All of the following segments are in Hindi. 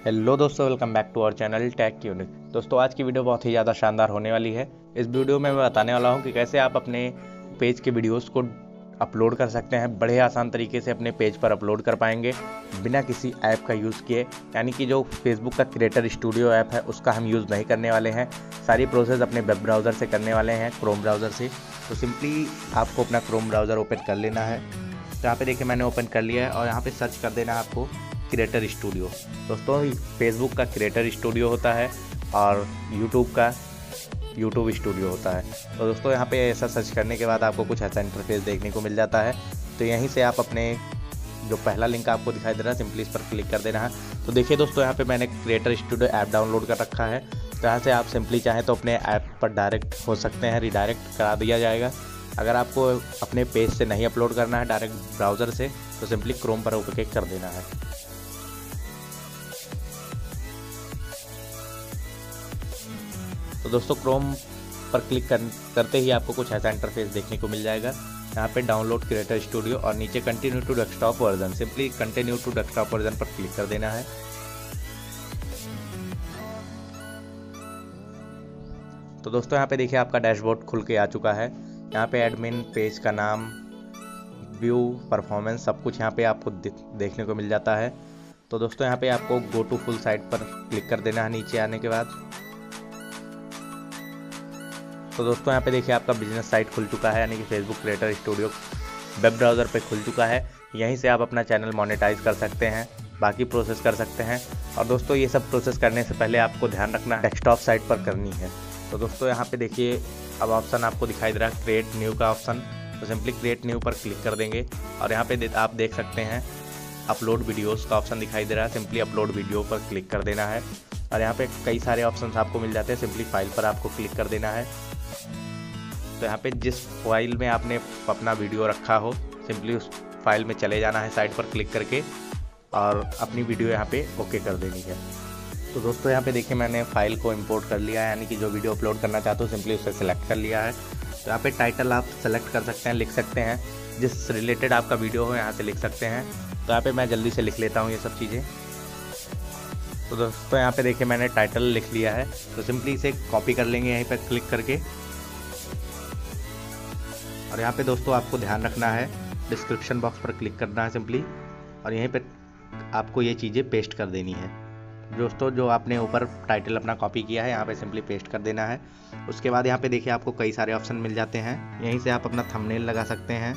हेलो दोस्तों, welcome back to our channel Tech Unique. दोस्तों आज की वीडियो बहुत ही ज़्यादा शानदार होने वाली है। इस वीडियो में मैं बताने वाला हूं कि कैसे आप अपने पेज के वीडियोस को अपलोड कर सकते हैं। बड़े आसान तरीके से अपने पेज पर अपलोड कर पाएंगे बिना किसी ऐप का यूज़ किए, यानी कि जो फेसबुक का क्रिएटर स्टूडियो ऐप है उसका हम यूज़ नहीं करने वाले हैं। सारी प्रोसेस अपने वेब ब्राउज़र से करने वाले हैं, क्रोम ब्राउज़र से। तो सिंपली आपको अपना क्रोम ब्राउज़र ओपन कर लेना है। तो यहाँ पे देखिए मैंने ओपन कर लिया है और यहाँ पे सर्च कर देना है आपको क्रिएटर स्टूडियो। दोस्तों फेसबुक का क्रिएटर स्टूडियो होता है और यूट्यूब का यूट्यूब स्टूडियो होता है। तो दोस्तों यहाँ पे ऐसा सर्च करने के बाद आपको कुछ ऐसा इंटरफेस देखने को मिल जाता है। तो यहीं से आप अपने जो पहला लिंक आपको दिखाई दे रहा है सिंपली इस पर क्लिक कर देना है। तो देखिए दोस्तों यहाँ पे मैंने क्रिएटर स्टूडियो ऐप डाउनलोड कर रखा है। तो यहाँ से आप सिंपली चाहें तो अपने ऐप पर डायरेक्ट हो सकते हैं, रिडायरेक्ट करा दिया जाएगा। अगर आपको अपने पेज से नहीं अपलोड करना है डायरेक्ट ब्राउज़र से, तो सिंपली क्रोम पर ओके कर देना है। तो दोस्तों क्रोम पर क्लिक करते ही आपको कुछ ऐसा इंटरफेस देखने को मिल जाएगा। यहाँ पे डाउनलोड क्रिएटर स्टूडियो और नीचे continue to desktop version, simply continue to desktop version पर क्लिक कर देना है। तो दोस्तों यहाँ पे देखिए आपका डैशबोर्ड खुल के आ चुका है। यहाँ पे एडमिन, पेज का नाम, व्यू, परफॉर्मेंस, सब कुछ यहाँ पे आपको देखने को मिल जाता है। तो दोस्तों यहाँ पे आपको गो टू फुल साइट पर क्लिक कर देना है नीचे आने के बाद। तो दोस्तों यहाँ पे देखिए आपका बिजनेस साइट खुल चुका है, यानी कि Facebook creator studio web browser पे खुल चुका है। यहीं से आप अपना चैनल मोनेटाइज कर सकते हैं, बाकी प्रोसेस कर सकते हैं। और दोस्तों ये सब प्रोसेस करने से पहले आपको ध्यान रखना डेस्कटॉप साइट पर करनी है। तो दोस्तों यहाँ पे देखिए अब ऑप्शन आपको दिखाई दे रहा है क्रिएट न्यू का ऑप्शन। तो सिंपली क्रिएट न्यू पर क्लिक कर देंगे और यहाँ पे आप देख सकते हैं अपलोड वीडियोस का ऑप्शन दिखाई दे रहा है। सिंपली अपलोड वीडियो पर क्लिक कर देना है और यहाँ पे कई सारे ऑप्शंस आपको मिल जाते हैं। सिंपली फाइल पर आपको क्लिक कर देना है। तो यहाँ पे जिस फाइल में आपने अपना वीडियो रखा हो सिंपली उस फाइल में चले जाना है साइट पर क्लिक करके और अपनी वीडियो यहाँ पे ओके कर देनी है। तो दोस्तों यहाँ पे देखिए मैंने फ़ाइल को इंपोर्ट कर लिया है, यानी कि जो वीडियो अपलोड करना चाहते हो सिंपली उसे सेलेक्ट कर लिया है। तो यहाँ पे टाइटल आप सेलेक्ट कर सकते हैं, लिख सकते हैं जिस रिलेटेड आपका वीडियो हो यहाँ से लिख सकते हैं। तो यहाँ पे मैं जल्दी से लिख लेता हूँ ये सब चीज़ें। तो दोस्तों यहाँ पे देखिए मैंने टाइटल लिख लिया है। तो सिंपली इसे कॉपी कर लेंगे यहीं पर क्लिक करके। और यहाँ पे दोस्तों आपको ध्यान रखना है डिस्क्रिप्शन बॉक्स पर क्लिक करना है सिंपली, और यहीं पे आपको ये चीज़ें पेस्ट कर देनी है। दोस्तों जो आपने ऊपर टाइटल अपना कॉपी किया है यहाँ पे सिंपली पेस्ट कर देना है। उसके बाद यहाँ पे देखिए आपको कई सारे ऑप्शन मिल जाते हैं, यहीं से आप अपना थंबनेल लगा सकते हैं।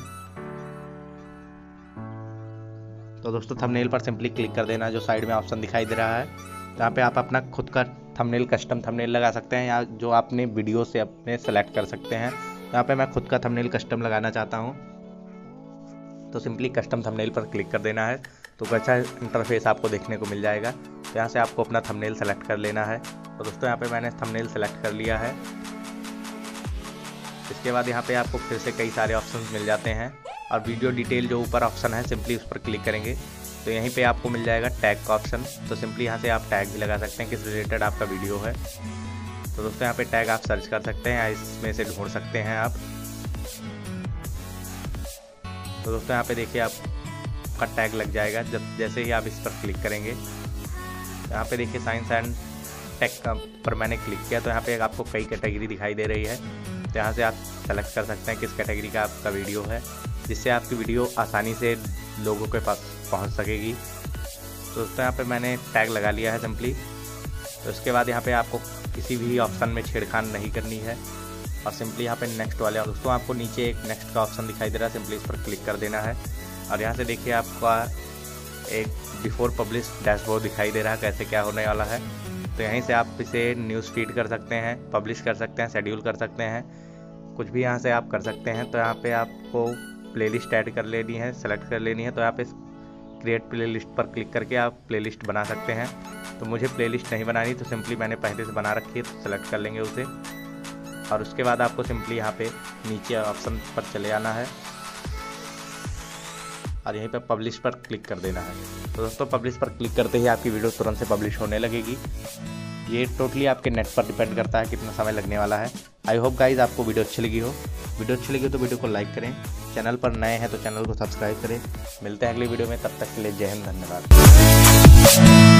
तो दोस्तों थंबनेल पर सिंपली क्लिक कर देना, जो साइड में ऑप्शन दिखाई दे रहा है। तो यहाँ पे आप अपना खुद का थंबनेल, कस्टम थंबनेल लगा सकते हैं या जो आपने वीडियो से अपने सेलेक्ट कर सकते हैं। तो यहाँ पे मैं खुद का थंबनेल कस्टम लगाना चाहता हूँ, तो सिंपली कस्टम थंबनेल पर क्लिक कर देना है। तो अच्छा इंटरफेस आपको देखने को मिल जाएगा। तो यहाँ से आपको अपना थंबनेल सेलेक्ट कर लेना है। तो दोस्तों यहाँ पे मैंने थंबनेल सेलेक्ट कर लिया है। इसके बाद यहाँ पे आपको फिर से कई सारे ऑप्शंस मिल जाते हैं और वीडियो डिटेल जो ऊपर ऑप्शन है सिंपली उस पर क्लिक करेंगे तो यहीं पे आपको मिल जाएगा टैग का ऑप्शन। तो सिंपली यहाँ से आप टैग भी लगा सकते हैं किस रिलेटेड आपका वीडियो है। तो दोस्तों यहाँ पे टैग आप सर्च कर सकते हैं या इसमें से ढूंढ सकते हैं आप। तो दोस्तों यहाँ पे देखिए आपका टैग लग जाएगा जब जैसे ही आप इस पर क्लिक करेंगे। यहाँ पे देखिए साइंस एंड टेक पर मैंने क्लिक किया तो यहाँ पे आपको कई कैटेगरी दिखाई दे रही है। तो यहाँ से आप सेलेक्ट कर सकते हैं किस कैटेगरी का आपका वीडियो है, जिससे आपकी वीडियो आसानी से लोगों के पास पहुँच सकेगी। तो दोस्तों यहाँ पे मैंने टैग लगा लिया है सिंपली। तो उसके बाद यहाँ पे आपको किसी भी ऑप्शन में छेड़खान नहीं करनी है और सिंपली यहाँ पे नेक्स्ट वाले दोस्तों आपको नीचे एक नेक्स्ट का ऑप्शन दिखाई दे रहा है, सिंपली इस पर क्लिक कर देना है। और यहाँ से देखिए आपका एक बिफोर पब्लिश डैशबोर्ड दिखाई दे रहा है कैसे क्या होने वाला है। तो यहीं से आप इसे न्यूज़ फीड कर सकते हैं, पब्लिश कर सकते हैं, शेड्यूल कर सकते हैं, कुछ भी यहाँ से आप कर सकते हैं। तो यहाँ पे आपको प्लेलिस्ट ऐड कर लेनी है, सेलेक्ट कर लेनी है। तो यहाँ पे क्रिएट प्लेलिस्ट पर क्लिक करके आप प्लेलिस्ट बना सकते हैं। तो मुझे प्लेलिस्ट नहीं बनानी, तो सिंपली मैंने पहले से बना रखी है तो सेलेक्ट कर लेंगे उसे। और उसके बाद आपको सिंपली यहाँ पे नीचे ऑप्शन पर चले आना है और यहीं पे पब्लिश पर क्लिक कर देना है। तो दोस्तों पब्लिश पर क्लिक करते ही आपकी वीडियो तुरंत से पब्लिश होने लगेगी। ये टोटली आपके नेट पर डिपेंड करता है कितना समय लगने वाला है। आई होप गाइज आपको वीडियो अच्छी लगी हो। वीडियो अच्छी लगी हो तो वीडियो को लाइक करें, चैनल पर नए हैं तो चैनल को सब्सक्राइब करें। मिलते हैं अगली वीडियो में, तब तक के लिए जय हिंद, धन्यवाद।